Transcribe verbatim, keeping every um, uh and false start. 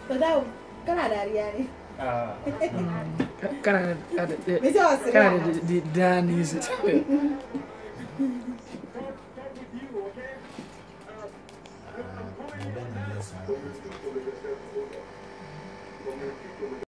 To tahu kan ada Ariani. Ah. Karena ada Bisa karena ada di Dani itu.